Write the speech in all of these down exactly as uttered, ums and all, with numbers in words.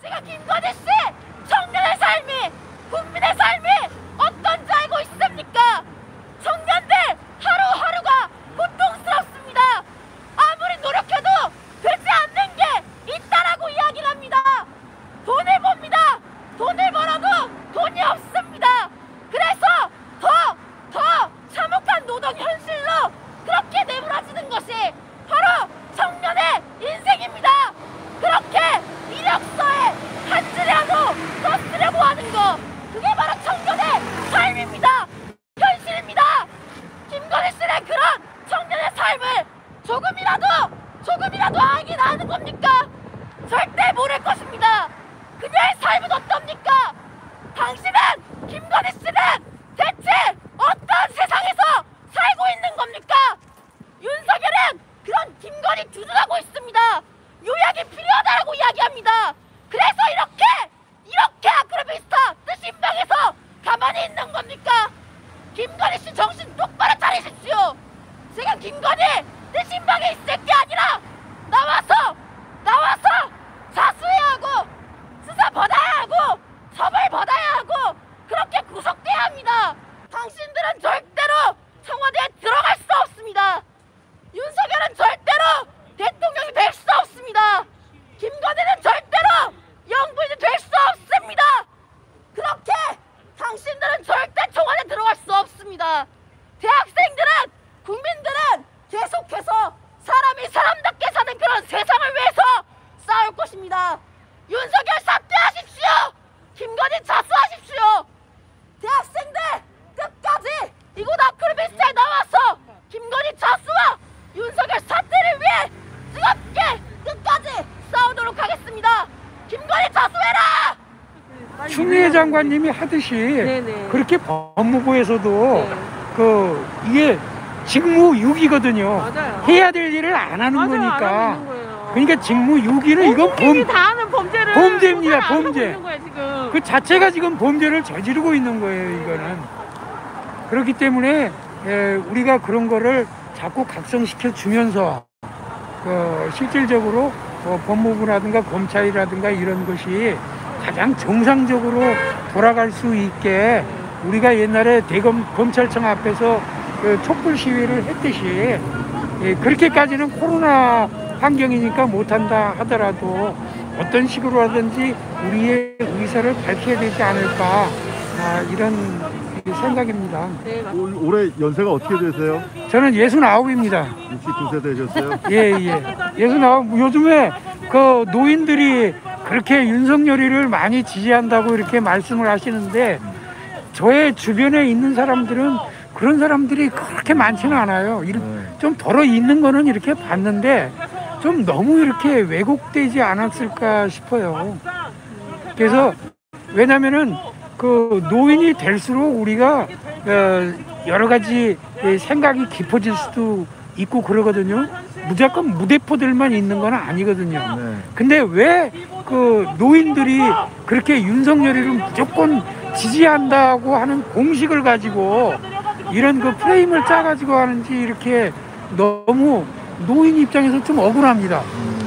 제가 김건희 씨 청년의 삶이 국민의 삶이 어떤지 알고 있습니까? 청년들 하루하루가 고통스럽습니다. 아무리 노력해도 되지 않는 게 있다라고 이야기를 합니다. 돈을 봅니다. 돈을 벌어도 돈이 없습니다. 그래서 더, 더 참혹한 노동 현실로 그렇게 내몰아지는 것이 바로 청년의 인생입니다. 그렇게 이력서에 한 줄이라도 더 쓰려고 하는 거, 그게 바로 청년의 삶입니다. 현실입니다. 김건희 씨의 그런 청년의 삶을 조금이라도 조금이라도 알긴 아는 겁니까? 절대 모를 것입니다. 그녀의 삶은 어떻습니까? 당신은, 김건희 씨는 대체 어떤 세상에서 살고 있는 겁니까? 윤석열은 그런 김건희 두둔하고 있습니다. 요약이 필요하다고 이야기합니다. 그래서 이렇게 이렇게 아크로비스타 뜻신방에서 가만히 있는 겁니까? 김건희 씨 정신 똑바로 차리십시오. 제가 김건희 뜻신방에 있을 게 아니라 나와서 나와서 자수해야 하고 수사 받아야 하고 처벌 받아야 하고 그렇게 구속돼야 합니다. 당신들은 절대로 청와대에 들어갈 수 없습니다. 윤석열은 절대로 대통령이 될 수 없습니다. 김건희는 절대로 영부인이 될 수 없습니다. 그렇게 당신들은 절대 청와대 들어갈 수 없습니다. 대학생들은, 국민들은 계속해서 사람이 사람답게 사는 그런 세상을 위해서 싸울 것입니다. 윤석열 사퇴하십시오. 김건희 자수하십시오. 대학생들 끝까지 이곳 아크로비스타에 나와서 김건희 자수와 윤석열 사퇴를 위해 뜨겁게 끝까지 싸우도록 하겠습니다. 김건희 자수해라! 추미애 장관님이 하듯이 네네. 그렇게 법무부에서도 네. 그 이게 직무유기거든요. 맞아요. 해야 될 일을 안 하는 맞아요, 거니까. 안 하고 있는 거예요. 그러니까 직무유기는 이건 국민이 범, 다 하는 범죄를 범죄입니다, 안 하고 범죄. 있는 거예요, 지금. 그 자체가 지금 범죄를 저지르고 있는 거예요, 이거는. 그렇기 때문에 에, 우리가 그런 거를 자꾸 각성시켜 주면서 그 실질적으로 어, 법무부라든가 검찰이라든가 이런 것이 가장 정상적으로 돌아갈 수 있게 우리가 옛날에 대검 검찰청 앞에서 그 촛불 시위를 했듯이 예, 그렇게까지는 코로나 환경이니까 못한다 하더라도 어떤 식으로라든지 우리의 의사를 밝혀야 되지 않을까, 아, 이런 생각입니다. 네, 맞습니다. 올- 올해 연세가 어떻게 되세요? 저는 예순아홉입니다. 육십구 세 되셨어요? 예, 예. 예순아홉. 요즘에 그 노인들이 그렇게 윤석열이를 많이 지지한다고 이렇게 말씀을 하시는데 저의 주변에 있는 사람들은 그런 사람들이 그렇게 많지는 않아요. 이렇게 좀 덜어 있는 거는 이렇게 봤는데 좀 너무 이렇게 왜곡되지 않았을까 싶어요. 그래서 왜냐면은 그 노인이 될수록 우리가 어 여러 가지 생각이 깊어질 수도 있고 그러거든요. 무조건 무대포들만 있는 건 아니거든요. 네. 근데 왜 그 노인들이 그렇게 윤석열이를 무조건 지지한다고 하는 공식을 가지고 이런 그 프레임을 짜가지고 하는지 이렇게 너무 노인 입장에서 좀 억울합니다.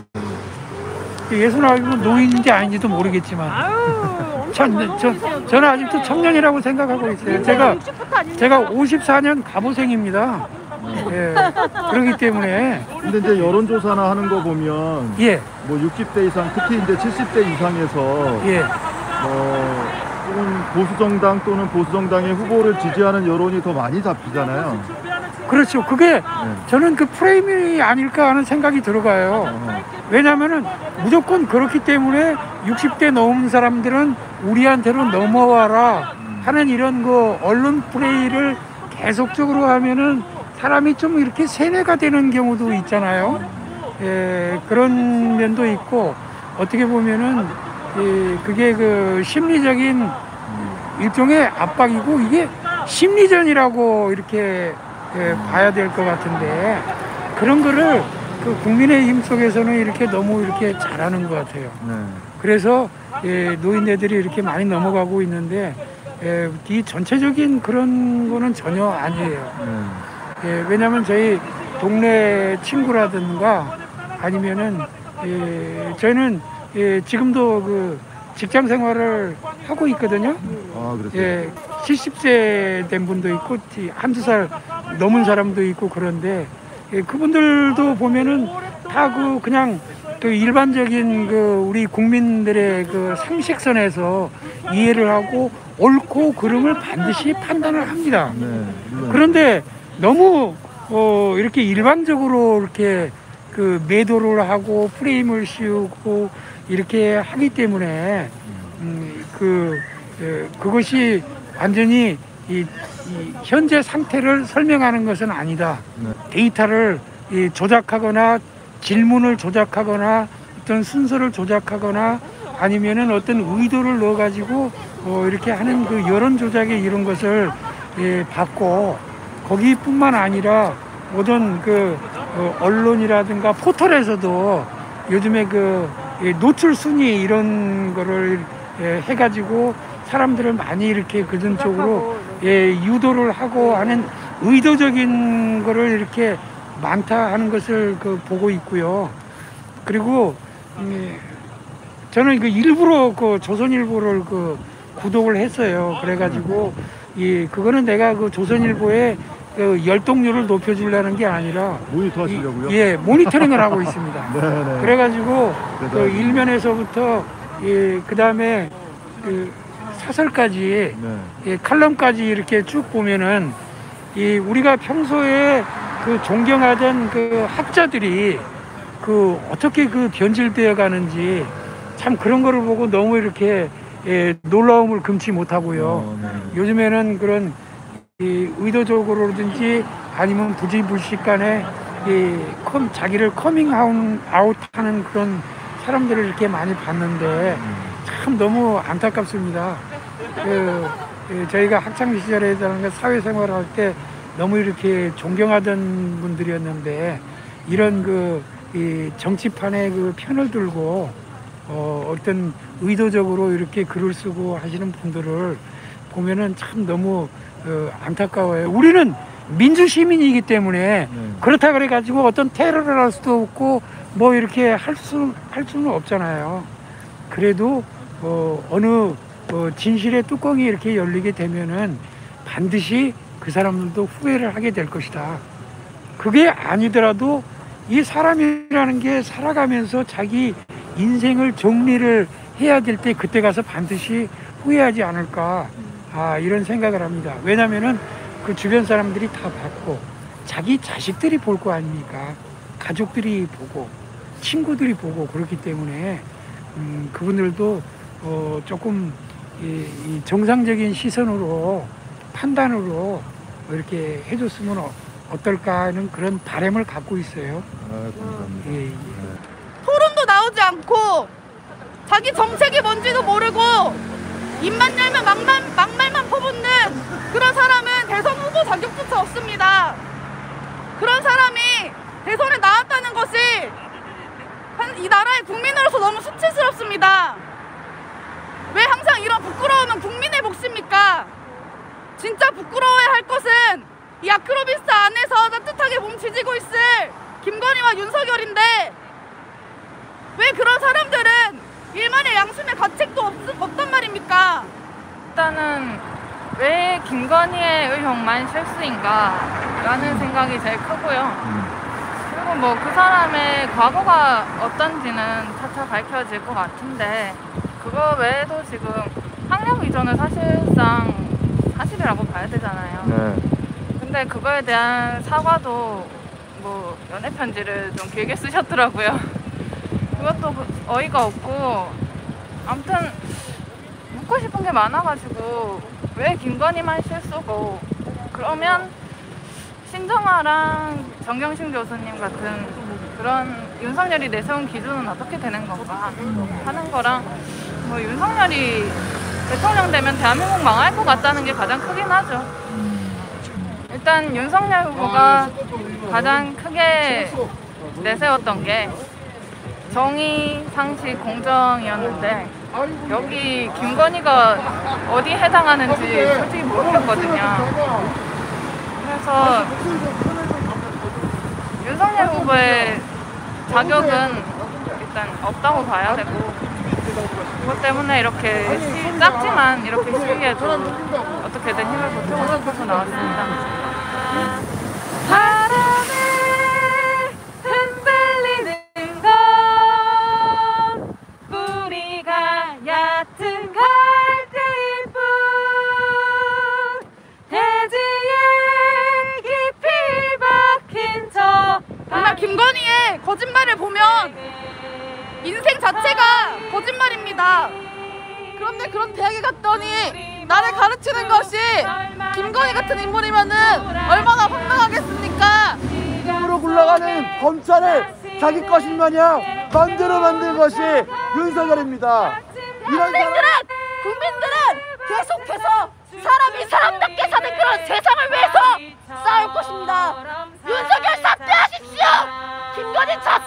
예순아홉이면 노인인지 아닌지도 모르겠지만 아유, 전, 저, 저는 아직도 청년이라고 생각하고 있어요. 제가 제가 오십사 년 갑오생입니다. 예, 그렇기 때문에 근데 이제 여론조사나 하는 거 보면 예, 뭐 육십 대 이상, 특히 이제 칠십 대 이상에서 예, 뭐 혹은 보수정당 또는 보수정당의 후보를 지지하는 여론이 더 많이 잡히잖아요. 그렇죠. 그게 네. 저는 그 프레임이 아닐까 하는 생각이 들어가요. 어허. 왜냐하면은 무조건 그렇기 때문에 육십 대 넘은 사람들은 우리한테로 넘어와라 하는 이런 그 언론 플레이를 계속적으로 하면은 사람이 좀 이렇게 세뇌가 되는 경우도 있잖아요. 예, 그런 면도 있고 어떻게 보면은 예, 그게 그 심리적인 일종의 압박이고 이게 심리전이라고 이렇게 예, 봐야 될 것 같은데 그런 거를 그 국민의힘 속에서는 이렇게 너무 이렇게 잘하는 것 같아요. 네. 그래서 예, 노인네들이 이렇게 많이 넘어가고 있는데 예, 이 전체적인 그런 거는 전혀 아니에요. 네. 예, 왜냐면 저희 동네 친구라든가 아니면은 예, 저희는 예, 지금도 그 직장 생활을 하고 있거든요. 아, 그랬어요. 예, 칠십 세 된 분도 있고 한두 살 넘은 사람도 있고 그런데 예, 그분들도 보면은 다 그 그냥 그 일반적인 그 우리 국민들의 그 상식선에서 이해를 하고 옳고 그름을 반드시 판단을 합니다. 네, 물론. 그런데 너무 어 이렇게 일방적으로 이렇게 그 매도를 하고 프레임을 씌우고 이렇게 하기 때문에 음, 그 에, 그것이 완전히 이, 이 현재 상태를 설명하는 것은 아니다. 네. 데이터를 이 조작하거나 질문을 조작하거나 어떤 순서를 조작하거나 아니면은 어떤 의도를 넣어 가지고 어 이렇게 하는 그 여론 조작의 이런 것을 예, 받고 거기뿐만 아니라 모든 그 어, 언론이라든가 포털에서도 요즘에 그 예, 노출 순위 이런 거를 예, 해가지고 사람들을 많이 이렇게 그런 쪽으로 예, 유도를 하고 하는 의도적인 거를 이렇게 많다 하는 것을 그 보고 있고요. 그리고 음, 저는 그 일부러 그 조선일보를 그 구독을 했어요. 그래가지고 이 그거는 내가 그 조선일보에 그 열독률을 높여주려는 게 아니라 모니터 하시려고요? 이, 예 모니터링을 하고 있습니다. 네네. 그래가지고 그 대단하시네요. 일면에서부터 예, 그 다음에 그 사설까지 네. 예, 칼럼까지 이렇게 쭉 보면은 이 우리가 평소에 그 존경하던 그 학자들이 그 어떻게 그 변질되어 가는지 참 그런 거를 보고 너무 이렇게 예, 놀라움을 금치 못하고요. 어, 네. 요즘에는 그런 이 의도적으로든지 아니면 부지불식간에 이 컴, 자기를 커밍 아웃하는 그런 사람들을 이렇게 많이 봤는데 참 너무 안타깝습니다. 그, 그 저희가 학창 시절에다가 사회생활을 할 때 너무 이렇게 존경하던 분들이었는데 이런 그 이 정치판에 그 편을 들고 어, 어떤 의도적으로 이렇게 글을 쓰고 하시는 분들을 보면은 참 너무 어, 안타까워요. 우리는 민주 시민이기 때문에 네. 그렇다 그래 가지고 어떤 테러를 할 수도 없고 뭐 이렇게 할 수 할 수는 없잖아요. 그래도 어, 어느 어, 진실의 뚜껑이 이렇게 열리게 되면은 반드시 그 사람들도 후회를 하게 될 것이다. 그게 아니더라도 이 사람이라는 게 살아가면서 자기 인생을 정리를 해야 될 때 그때 가서 반드시 후회하지 않을까 아, 이런 생각을 합니다. 왜냐면은 그 주변 사람들이 다 봤고 자기 자식들이 볼 거 아닙니까? 가족들이 보고 친구들이 보고 그렇기 때문에 음, 그분들도 어, 조금 이, 이 정상적인 시선으로 판단으로 이렇게 해줬으면 어, 어떨까 하는 그런 바람을 갖고 있어요. 아, 감사합니다. 예, 예. 토론도 나오지 않고 자기 정책이 뭔지도 모르고 입만 열면 막말, 막말만 퍼붓는 그런 사람은 대선 후보 자격조차 없습니다. 그런 사람이 대선에 나왔다는 것이 한- 이 나라의 국민으로서 너무 수치스럽습니다. 왜 항상 이런 부끄러움은 국민의 몫입니까? 진짜 부끄러워야 할 것은 이 아크로비스트 안에서 따뜻하게 몸 지지고 있을 김건희와 윤석열인데 왜 그런 사람들은 일만의 양심의 가책도 없, 없단 말입니까? 일단은 왜 김건희의 의혹만 실수인가 라는 생각이 제일 크고요. 음. 그리고 뭐 그 사람의 과거가 어떤지는 차차 밝혀질 것 같은데 그거 외에도 지금 학력 이전은 사실상 사실이라고 봐야 되잖아요. 네. 근데 그거에 대한 사과도 뭐 연애 편지를 좀 길게 쓰셨더라고요. 그것도 어이가 없고 아무튼 묻고 싶은 게 많아가지고 왜 김건희만 실수고 그러면 신정아랑 정경심 교수님 같은 그런 윤석열이 내세운 기준은 어떻게 되는 건가 하는 거랑 뭐 윤석열이 대통령 되면 대한민국 망할 것 같다는 게 가장 크긴 하죠. 일단 윤석열 후보가 가장 크게 내세웠던 게 정의, 상식, 공정이었는데 여기 김건희가 어디에 해당하는지 솔직히 모르겠거든요. 그래서 윤석열 후보의 자격은 일단 없다고 봐야 되고 그것 때문에 이렇게 시, 작지만 이렇게 시위에도 어떻게든 힘을 보태고 싶어서 나왔습니다. 바람에 흔들리는 건 뿌리가 얕은 갈대일 뿐 대지에 깊이 박힌 저 정말 김건희의 거짓말을 보면 인생 자체가 거짓말입니다. 그런데 그런 대학에 갔더니 나를 가르치는 것이 김건희 같은 인물이면은 얼마나 황당하겠습니까? 으로 굴러가는 검찰을 자기 것인 마냥 만들어 만든 것이 윤석열입니다. 이런 사람... 국민들은 국민들은 계속해서 사람이 사람답게 사는 그런 세상을 위해서 싸울 것입니다. 윤석열 사퇴하십시오. 김건희 자